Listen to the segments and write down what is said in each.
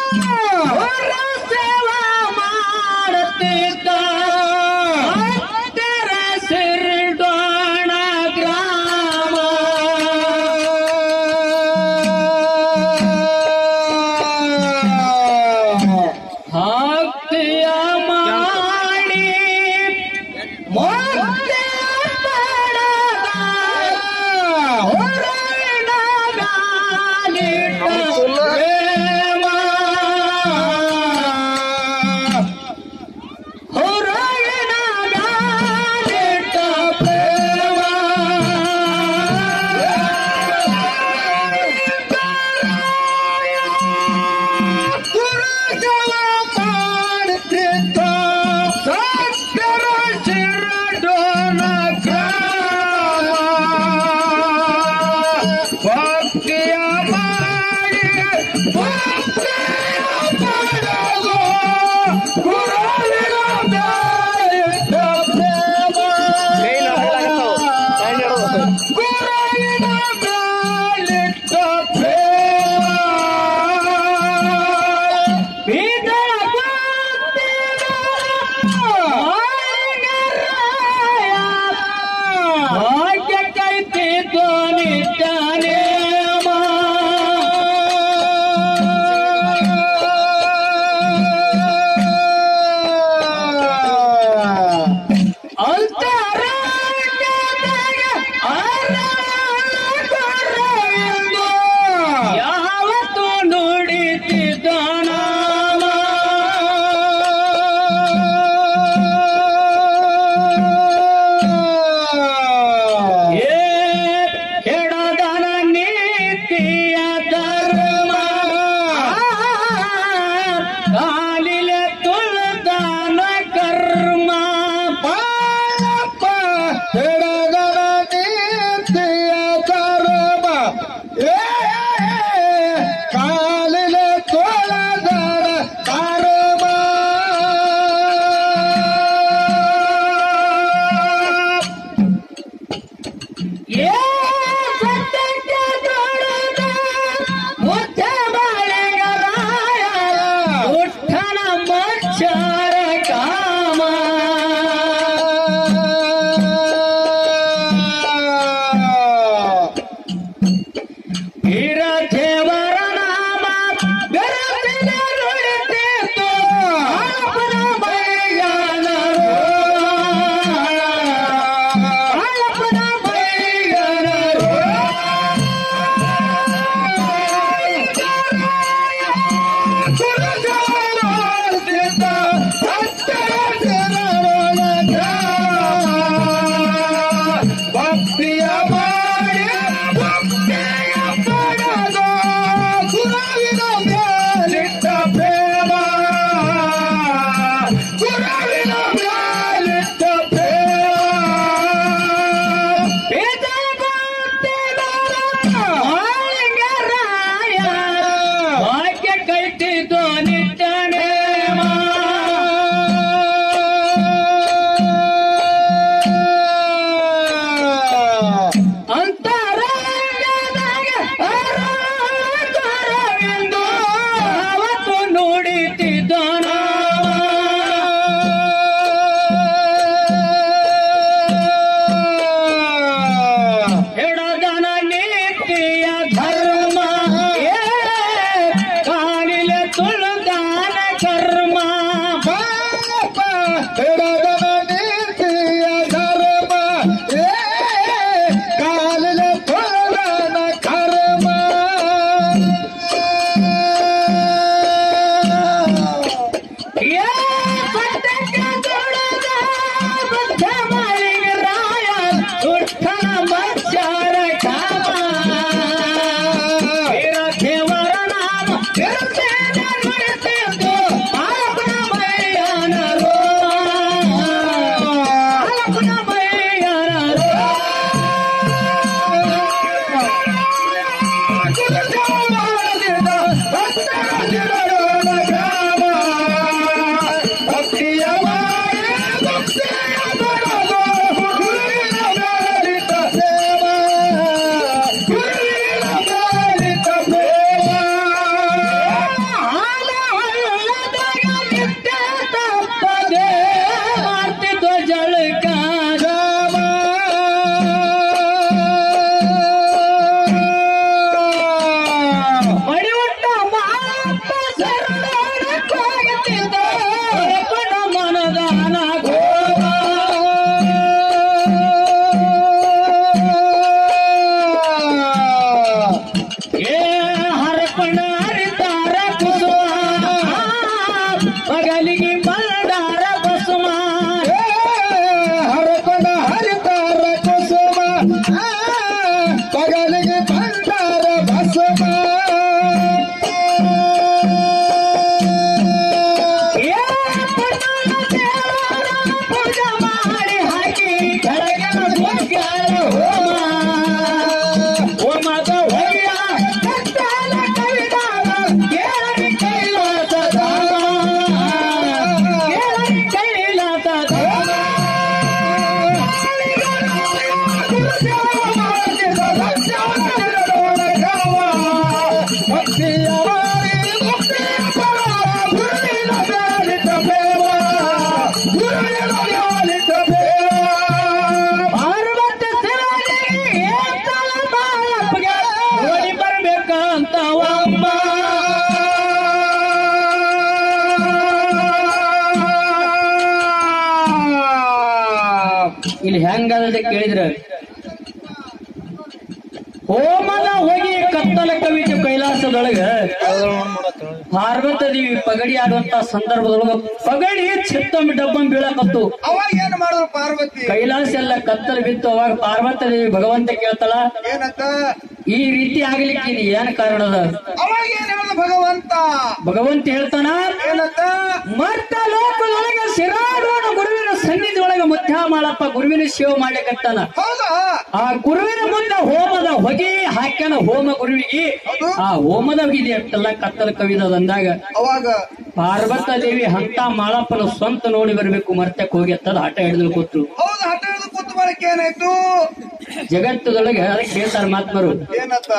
ಸೇವಾ ಮಾಡುತ್ತಿದ್ದ ಹತ್ತಿರ ಸಿರಿಡೋಣ ಗ್ರಾಮ ಭಕ್ತಿಯ ಮಾಡಿ ಮುಕ್ತಿ ಪಡೆದ ಹೊರಗಿನ ಗಾಳಿಟ ಪ್ರೇಮ ಹೊರಗಿನ ಗಾಳಿಟ ಪ್ರೇಮ ಗುರುಗಳ ಮಾಡುತ್ತಿದ್ದ ಸತ್ಯರ ಶಿರಡೋನ ಗ್ರಾಮ ಭಕ್ತಿಯ ಮಾಡಿ ಭಕ್ತಿಯವರಿ ಮುಕ್ತಿ ಪರ ಗುರುವಿನ ಗಾಲಿತ ಪ್ರೇಮ ಗುರುವಿನ ಗಾಲಿತ ಪ್ರೇಮ ಪಾರ್ವತಿ ಶಿವನಿಗೆ ಏತಲ ಬಾಳಪ್ಪಗೆ ಓಡಿ ಬರ್ಬೇಕಂತವಮ್ಮ ಇಲ್ಲಿ ಹೆಂಗದ ಕೇಳಿದ್ರ ಹೋಮದ ಹೋಗಿ ಕತ್ತಲ ಕವಿತು ಕೈಲಾಸದೊಳಗ ಪಾರ್ವತ ದೇವಿ ಪಗಡಿ ಆಡುವಂತ ಸಂದರ್ಭದೊಳಗ ಪಗಡಿ ಚಿತ್ತಂ ಡಬ್ಬಂ ಬೀಳಕತ್ತು. ಅವಾಗ ಏನ್ ಮಾಡಿದ್ರು ಪಾರ್ವತಿ? ಕೈಲಾಸ ಎಲ್ಲ ಕತ್ತಲು ಬಿತ್ತು. ಅವಾಗ ಪಾರ್ವತ ದೇವಿ ಭಗವಂತ ಕೇಳ್ತಾಳ, ಏನಂತ? ಈ ರೀತಿ ಆಗ್ಲಿಕ್ಕೆ ಏನ್ ಕಾರಣದ? ಅವಾಗ ಏನ್ ಹೇಳಿದ ಭಗವಂತ? ಭಗವಂತ ಹೇಳ್ತಾನ, ಏನಂತ? ಮತ್ತ ಲೋಕದೊಳಗ ಶಿರಾಡೋಣ ಗುರುವಿನ ಸನ್ನಿಧಿ ಒಳಗ ಮುತ್ಯಾಮಾಳಪ್ಪ ಗುರುವಿನ ಸೇವೆ ಮಾಡ್ಲಿಕತ್ತಾನ. ಹೌದಾ? ಆ ಗುರುವಿನ ಮುಂದೆ ಹೋಮದ ಹೊಗೆ ಹಾಕ್ಯಾನ ಹೋಮ ಗುರುವಿಗೆ. ಆ ಹೋಮದ ಹೊಗೆ ಅಷ್ಟೆಲ್ಲ ಕತ್ತಲ ಕವಿದಂದಾಗ ಅವಾಗ ಪಾರ್ವತ ದೇವಿ ಅಂತ ಮಾಳಪ್ಪನ ಸ್ವಂತ ನೋಡಿ ಬರ್ಬೇಕು ಮರ್ತಕ್ ಹೋಗಿ ಅಂತದ ಹಠ ಹಿಡಿದು ಕೂತ್ರು. ಹೌದು, ಹಠ ಹಿಡಿದು ಕೂತು ಬರಕ್ಕೆ ಏನಾಯ್ತು? ಜಗತ್ತದೊಳಗೆ ಅದಕ್ಕೆ ಹೇಳ್ತಾರ ಮಹಾತ್ಮರು, ಏನಂತ?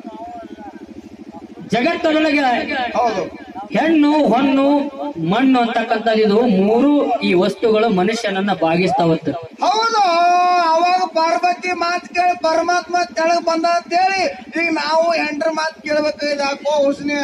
ಜಗತ್ತದೊಳಗೆ ಹೌದು, ಹೆಣ್ಣು ಹೊನ್ನು ಮಣ್ಣು ಅಂತಕ್ಕಂಥದ್ದು ಇದು ಮೂರು ಈ ವಸ್ತುಗಳು ಮನುಷ್ಯನನ್ನ ಭಾಗಿಸ್ತಾವತ್ತು. ಹೌದು. ಅವಾಗ ಪಾರ್ವತಿ ಮಾತು ಕೇಳಿ ಪರಮಾತ್ಮ ತೆಳಗ್ ಬಂದ ಅಂತ ಹೇಳಿ ಈಗ ನಾವು ಹೆಂಡ್ರ ಮಾತು ಕೇಳ್ಬೇಕು. ಇದಾಕೋ ಹುಸ್ನೆ.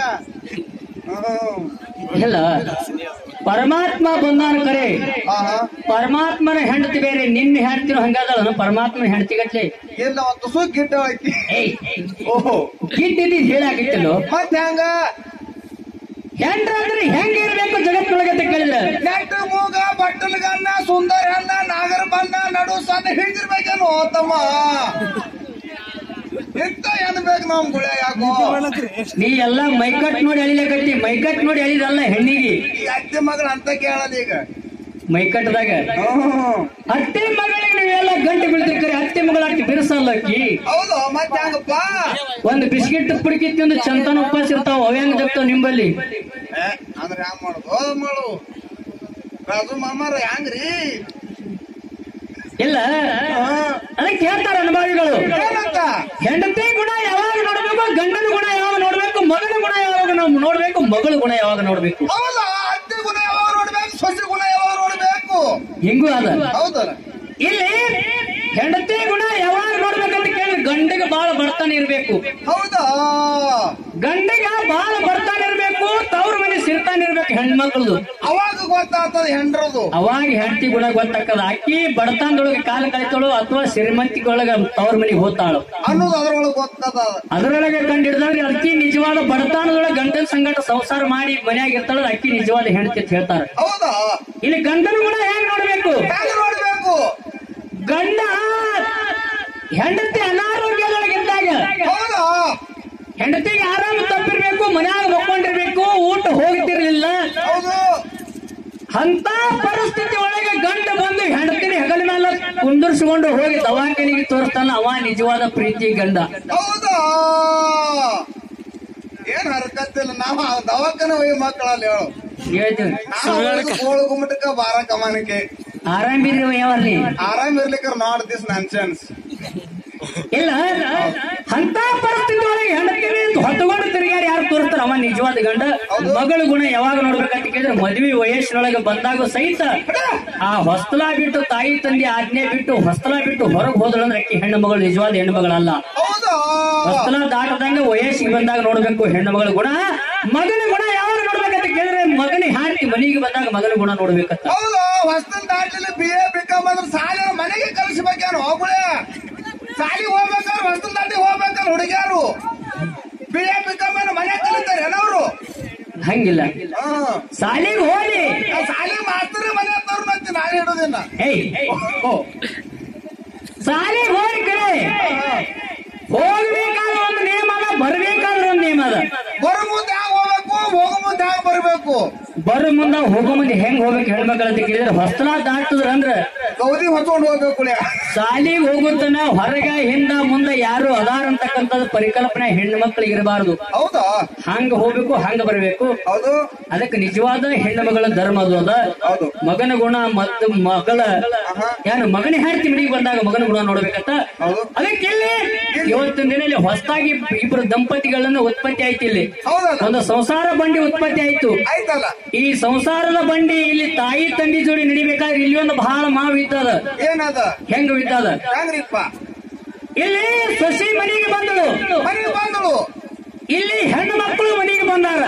ಇಲ್ಲ, ಪರಮಾತ್ಮ ಬಂದಾನ ಕರೆ. ಆಹಾ. ಪರಮಾತ್ಮನ ಹೆಂಡತಿ ಬೇರೆ, ನಿನ್ನ ಹೆಂಡತಿನೂ ಹಂಗಾದಳ ಪರಮಾತ್ಮನ ಹೆಂಡತಿ ಗಟ್ಲೆ. ಇಲ್ಲ, ಒಂದು ತುಸು ಗಿಡ್ಡ ಐತಿ. ಓಹೋ, ಗಿಡ್ಡಿದ್ದು ಹೇಳಾಗಿತ್ತಲ್ಲೋ. ಮತ್ತೆ ಹೆಂಗ ಹೆಂಡ್ರ ಅಂದ್ರೆ ಹೆಂಗಿರ್ಬೇಕು ಜಗತ್ತೊಳಗೆ ಅಂತ ಕೇಳಿದ್ರೆ, ನೆಟ್ಟ ಮೂಗ ಬಟ್ಟಲಗನ್ನ ಸುಂದರ ಹಣ್ಣ ನಾಗರ ಬಣ್ಣ ನಡು ಸಣ್ಣ ಹಿಡಿದಿರ್ಬೇಕೇನು ತಮ್ಮ? ಎಂತ ಏನ್ಬೇಕು ನಮ್ ಗುಳೆ? ಯಾಕೋ ನೀ ಎಲ್ಲಾ ಮೈಕಟ್ ನೋಡಿ ಅಳಿಲಕತ್ತಿ. ಮೈಕಟ್ ನೋಡಿ ಅಳಿದಲ್ಲ ಹೆಣ್ಣಿಗೆ. ಈ ಅತ್ತೆ ಮಗಳು ಅಂತ ಕೇಳದ ಈಗ ಮೈಕಟ್ಟದಾಗ ಅತ್ತೆ ಮಗಳಿಗೆ ನೀವೆಲ್ಲ ಗಂಟೆ ಬೀಳ್ತಿರ್ಕರಿ. ಅತ್ತೆ ಮಗಳ ಅಟ್ಟಿ ಬಿರ್ಸಲ್ಲ ಅಕ್ಕಿ. ಹೌದು, ಮತ್ತೆ ಹೆಂಗಪ್ಪ? ಒಂದು ಬಿಸ್ಕಿಟ್ ಪುಡುಕಿ ತಿಂದು ಚಂತನ ಉಪವಾಸ ಇರ್ತಾವ. ಅವ್ಯಾಂಗ ಜಗ್ತಾವ ನಿಂಬಲ್ಲಿ? ಅಂದ್ರೆ ಹ್ಯಾಂಗ ಮಾಡುದು ಮಾಡು ರಾಜು ಮಾಮಾರ ಹೆಂಗ್ರಿ? ಇಲ್ಲ, ಅದಕ್ಕೆ ಹೇಳ್ತಾರ ಅನುಭವಿಗಳು, ಏನಂತ? ಹೆಂಡತಿ ಗುಣ ಯಾವಾಗ ನೋಡ್ಬೇಕು, ಗಂಡನ ಗುಣ ಯಾವಾಗ ನೋಡ್ಬೇಕು, ಮಗನ ಗುಣ ಯಾವಾಗ ನೋಡ್ಬೇಕು, ಮಗಳ ಗುಣ ಯಾವಾಗ ನೋಡ್ಬೇಕು. ಹೌದಾ? ಅತ್ತೆ ಗುಣ ಯಾವಾಗ ನೋಡ್ಬೇಕು, ಸೊಸೆ ಗುಣ ಯಾವಾಗ ನೋಡ್ಬೇಕು? ಹಿಂಗೂ ಅದ. ಹೌದಲ್ಲ? ಇಲ್ಲಿ ಹೆಂಡತಿ ಗುಣ ಯಾವಾಗ ನೋಡ್ಬೇಕಂತ ಕೇಳಿದ್ರೆ ಗಂಡಿಗೆ ಬಾಳ ಬರ್ತಾನೆ ಇರ್ಬೇಕು. ಹೌದಾ? ಗಂಡಿಗ ಬಾಳ ಬರ್ತಾನೆ ಇರ್ಬೇಕು, ತವ್ರ ಮನೆ ಸಿರ್ತಾನೆ ಇರ್ಬೇಕು ಹೆಣ್ಮಕ್ಳದು. ಅವಾಗ ಗೊತ್ತಾಗ್ತದ ಹೆಂಡ್ರದು. ಅವಾಗ ಹೆಂಡತಿ ಗುಣ ಗೊತ್ತಾಕದ. ಅಕ್ಕಿ ಬಡತನದೊಳಗೆ ಕಾಲ ಕಳಿತಾಳು ಅಥವಾ ಶ್ರೀಮಂತಿಗೊಳಗ ತವ್ರ ಮನೆಗೆ ಹೋಗ್ತಾಳು ಅನ್ನೋದು ಅದ್ರೊಳಗೆ ಗೊತ್ತದ. ಅದರೊಳಗೆ ಕಂಡಿಡ್ದ್ರೆ ಅಕ್ಕಿ ನಿಜವಾದ ಬಡತನದೊಳಗೆ ಗಂಡನ ಸಂಗಟ ಸಂಸಾರ ಮಾಡಿ ಮನ್ಯಾಗ ಇರ್ತಾಳ, ಅಕ್ಕಿ ನಿಜವಾದ ಹೆಂಡತಿ ಅಂತ ಹೇಳ್ತಾರೆ. ಹೌದಾ? ಇಲ್ಲಿ ಗಂಡನ ಗುಣ ಹೇಗ್ ನೋಡ್ಬೇಕು? ಹೆಂಗ್ ನೋಡ್ಬೇಕು? ಗಂಡ ಹೆಂಡತಿ ಅನಾರೋಗ್ಯದೊಳಗಿದ್ದಾಗ ಹೌದಾ? ಹೆಂಡತಿಗೆ ಆರಾಮ ತಪ್ಪಿರ್ಬೇಕು, ಮನ್ಯಾಗ ಮಕ್ಕೊಂಡಿರ್ಬೇಕು, ಊಟ ಹೋಗ್ತಿರ್ಲಿಲ್ಲ. ಹೌದು. ಅಂತ ಪರಿಸ್ಥಿತಿ ಒಳಗೆ ಗಂಡ ಬಂದು ಹೆಂಡತಿನ ಹೆಗಲ ಮೇಲೆ ಕುಂದರ್ಸ್ಕೊಂಡು ಹೋಗಿ ದವಾಖಾನಿಗೆ ತೋರಿಸ್ತಾನ. ಅವ ನಿಜವಾದ ಪ್ರೀತಿ ಗಂಡ. ಹೌದಾ? ಏನ್ ಹರಕತ್ತಿಲ್ಲ. ನಾವು ದವಾಖಾನೆ ಹೋಗಿ ಮಕ್ಕಳಲ್ಲಿ ಹೇಳು. ಹೇಳ್ತೀನಿ, ಕೋಳು ಗುಮ್ಮಟಕ್ಕ ಬಾರ ಕಮಾನಿಕೆ ಆರಾಮಿರಿ ಯಾವಲ್ಲಿ ಆರಾಮ್ ಇರ್ಲಿಕ್ಕ ನಾಟ್ ದಿಸ್ ನಾನ್ಸೆನ್ಸ್. ಇಲ್ಲ, ಅಂತ ಪರಿಸ್ಥಿತಿ ಒಳಗೆ ಹೆಂಡತಿನ ಹೊತ್ತುಕೊಂಡು ತಿರುಗಾಡಿ ಯಾರು ತೋರಿಸ್ತಾರ ಅವ ನಿಜವಾದ ಗಂಡ. ಮಗಳ ಗುಣ ಯಾವಾಗ ನೋಡ್ಬೇಕಂತ ಕೇಳಿದ್ರೆ ಮದುವೆ ವಯಸ್ಸಿನೊಳಗೆ ಬಂದಾಗ ಸಹಿತ ಆ ಹೊಸ್ತಲ ಬಿಟ್ಟು ತಾಯಿ ತಂದೆ ಆಜ್ಞೆ ಬಿಟ್ಟು ಹೊಸ್ತಲ ಬಿಟ್ಟು ಹೊರಗೆ ಹೋದಳು ಅಂದ್ರೆ ಅಕ್ಕಿ ಹೆಣ್ಣು ಮಗಳು ನಿಜವಾದ ಹೆಣ್ಣು ಮಗಳಲ್ಲ. ಹೊಸ್ತಲ ದಾಟದಂಗ ವಯಸ್ಸಿಗೆ ಬಂದಾಗ ನೋಡ್ಬೇಕು ಹೆಣ್ಣು ಮಗಳ ಗುಣ. ಮಗನ ಗುಣ ಯಾವಾಗ ನೋಡ್ಬೇಕಂತ ಕೇಳಿದ್ರೆ ಮಗನ ಹಾಕಿ ಮನೆಗೆ ಬಂದಾಗ ಮಗನ ಗುಣ ನೋಡ್ಬೇಕಂತ. ಹೌದು. ಹೊಸ್ತಲ್ ದಾಟ್ಲಿಲ್ಲ BA BCom ಅಂದ್ರೆ ಸಾಲಿ ಮನೆಗೆ ಕಲಿಸ್ಬೇಕೇನು? ಹೋಗುಳೆ ಸಾಲಿ ಹೋಗ್ಬೇಕಾದ್ರೆ ಹೊಸ್ತಲ್ ದಾಟಿ ಹೋಗ್ಬೇಕಲ್ಲ ಹುಡುಗಿಯಾರು. BA BCom ಮನೆ ಕಲಿತಾರೆ ಏನವ್ರು? ಹಂಗಿಲ್ಲ, ಸಾಲಿಗೆ ಹೋಗಿ ಸಾಲಿ ಮಾಸ್ತರ್ ಮನೆ ಹತ್ತವ್ರು ನಂತಿ ನಾಳೆ ಹಿಡೋದಿಲ್ಲ. ಸಾಲಿಗೆ ಹೋಗಿ ಕಡೆ ಹೋಗ್ಬೇಕಾದ್ರೆ ಒಂದು ನಿಯಮ ಅದ, ಬರ್ಬೇಕಾದ್ರೆ ಒಂದು ನಿಯಮ ಅದ. ಬರೋ ಮುಂದೆ ಹ್ಯಾಂಗ ಹೋಗ್ಬೇಕು, ಹೋಗೋ ಮುಂದೆ ಹ್ಯಾಂಗ ಬರ್ಬೇಕು. ಬರೋ ಮುಂದ ಹೋಗೋ ಮುಂದೆ ಹೆಂಗ್ ಹೋಗ್ಬೇಕು ಹೆಣ್ಮಕ್ಳು ಅಂತ ಕೇಳಿದ್ರೆ ಹೊಸ್ತಲ ದಾಟಿದ್ರ ಅಂದ್ರ ಗೌರಿ ಹೊತ್ಕೊಂಡು ಹೋಗ್ಬೇಕು ಶಾಲಿಗೆ ಹೋಗುತ್ತನ ಹೊರಗ ಹಿಂದ ಮುಂದೆ ಯಾರು ಅದಾರ ಅಂತಕ್ಕಂಥದ್ದು ಪರಿಕಲ್ಪನೆ ಹೆಣ್ಣು ಮಕ್ಳಿಗೆ ಇರಬಾರದು. ಹೌದಾ? ಹಂಗ ಹೋಗ್ಬೇಕು, ಹಂಗ ಬರ್ಬೇಕು. ಹೌದು. ಅದಕ್ಕೆ ನಿಜವಾದ ಹೆಣ್ಣು ಮಗಳ ಧರ್ಮ ಅದು ಅದ. ಮಗನ ಗುಣ ಮತ್ತು ಮಗಳ ಯಾರು ಮಗನ ಹೆಂಡತಿ ಮನೆಗೆ ಬಂದಾಗ ಮಗನ ಗುಣ ನೋಡ್ಬೇಕಂತ. ಅದಕ್ಕೆ ಇಲ್ಲಿ ಇವತ್ತಿನ ದಿನ ಇಲ್ಲಿ ಹೊಸದಾಗಿ ಇಬ್ಬರು ದಂಪತಿಗಳನ್ನು ಉತ್ಪತ್ತಿ ಆಯ್ತು. ಇಲ್ಲಿ ಒಂದು ಸಂಸಾರ ಬಂಡಿ ಉತ್ಪತ್ತಿ ಆಯ್ತು. ಈ ಸಂಸಾರದ ಬಂಡಿ ಇಲ್ಲಿ ತಾಯಿ ತಂದಿ ಜೋಡಿ ನಡಿಬೇಕಾದ್ರೆ ಇಲ್ಲಿ ಒಂದು ಬಹಳ ಮಾವು ಇದ್ದದ. ಏನದ? ಹೆಂಗ ಇದ್ದದ? ಇಲ್ಲಿ ಸಸಿ ಮನೆಗೆ ಬಂದಳು, ಇಲ್ಲಿ ಹೆಣ್ಣು ಮಕ್ಕಳು ಮನೆಗೆ ಬಂದಾರ.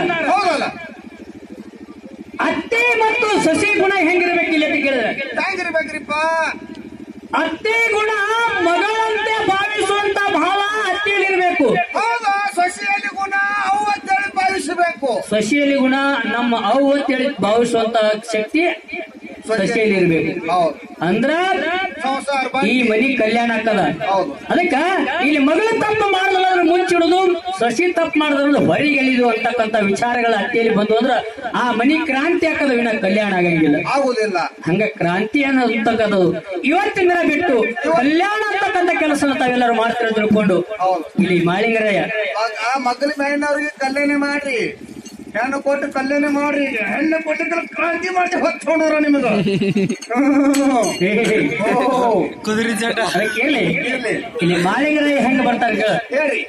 ಅತ್ತೆ ಮತ್ತು ಸಸಿ ಗುಣ ಹೆಂಗಿರ್ಬೇಕಿಲ್ಲ ಅಂತ ಕೇಳಿದ್ರೆ ಹೆಂಗಿರ್ಬೇಕ್ರಿಪ್ಪ? ಅತ್ತೆ ಗುಣ ಮಗಳಂತೆ ಭಾವಿಸುವಂತ ಭಾವ ಅತ್ತೆಯಲ್ಲಿರ್ಬೇಕು. ಹೌದಾ? ಸಸಿಯಲ್ಲಿ ಗುಣ ಅವು ಅಂತೇಳಿ ಭಾವಿಸಬೇಕು. ಸಸಿಯಲ್ಲಿ ಗುಣ ನಮ್ಮ ಅವು ಅಂತೇಳಿ ಭಾವಿಸುವಂತ ಶಕ್ತಿ ಸಸಿಯಲ್ಲಿ ಇರ್ಬೇಕು. ಅಂದ್ರ ಈ ಮನಿ ಕಲ್ಯಾಣ ಆಗ್ತದ. ಅದಕ್ಕ ಇಲ್ಲಿ ಮಗಳು ತಪ್ಪು ಮಾಡಿದ್ರೆ ಮುಂಚಿಡುದು, ಸಸಿ ತಪ್ಪು ಮಾಡಿದ್ರೆ ಹೊರಗೆ ಎಳಿದು ಅಂತಕ್ಕಂಥ ವಿಚಾರಗಳ ಅತ್ತೆಯಲ್ಲಿ ಬಂದು ಅಂದ್ರ ಆ ಮನಿ ಕ್ರಾಂತಿ ಹಾಕದ ವಿನ ಕಲ್ಯಾಣ ಆಗಂಗಿಲ್ಲ, ಆಗುದಿಲ್ಲ. ಹಂಗ ಕ್ರಾಂತಿ ಅನ್ನತಕ್ಕದ್ದು ಇವತ್ತಿನ ದಿನ ಬಿಟ್ಟು ಕಲ್ಯಾಣ ಅಂತಕ್ಕಂಥ ಕೆಲಸ ತಾವೆಲ್ಲರೂ ಮಾಡ್ತೀರ ತಿಳ್ಕೊಂಡು ಇಲ್ಲಿ ಮಾಳಿಂಗರಯ್ಯ ಮಕ್ಕಳ ಮೇಲಿನವ್ರಿಗೆ ಕಲ್ಯಾಣ ಮಾಡ್ರಿ, ಹೆಣ್ಣು ಕೊಟ್ಟು ಕಲ್ಯಾಣ ಮಾಡ್ರಿ, ಹೆಣ್ಣು ಕೊಟ್ಟು ಕ್ರಾಂತಿ ಮಾಡಿ ಹೊತ್ಕೊಂಡ್ರ ನಿಮಗ ಕುದುರೆ ಚಟ. ಕೇಳಿ ಇಲ್ಲಿ ಮಾಳಿಂಗರಯ್ಯ ಹೆಂಗ ಬರ್ತಾರ ಹೇಳಿ.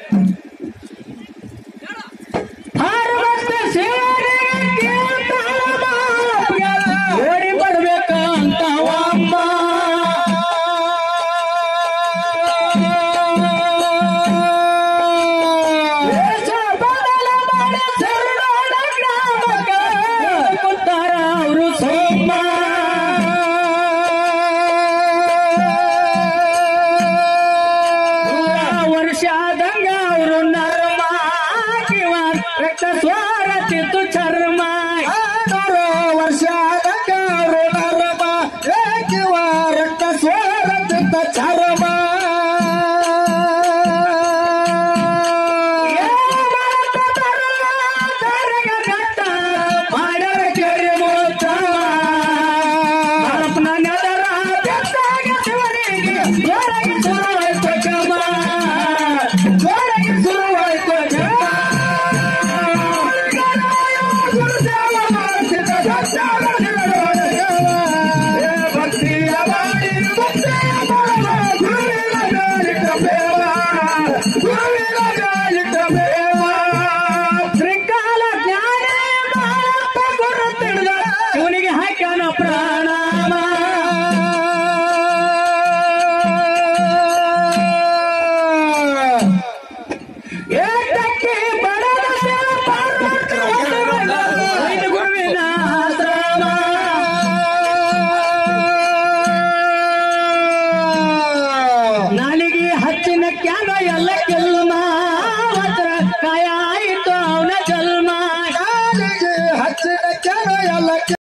ಓಡಿ ಬರ್ಬೇಕಂತ ಅಮ್ಮ ಅವರು ಸೋಮ ವರ್ಷದಂಗ ಅವರು ನರ್ಮ ರಕ್ತ ಸ್ವಾರತಿತ್ತು ಚರ್ಮ. ವರ್ಷದಂಗ ಅವರು ನರ್ಮ ರಕ್ತ ಸ್ವಾರತಿತ್ತ ಚರ್ಮ. ಇವನಿಗೆ ಹಾಕ್ಯಾನ ಪ್ರಾಣಾಮ. ಗುರುವಿನ ಆಶ್ರಮ ನಾಲಿಗೆ ಹಚ್ಚಿನ ಕ್ಯಾನ ಎಲ್ಲ ಕೆಲ್ಮ ಕಾಯ ಆಯಿತು ಅವನ ಜನ್ಮ. ಹಚ್ಚಿನ ಕ್ಯಾನ ಎಲ್ಲ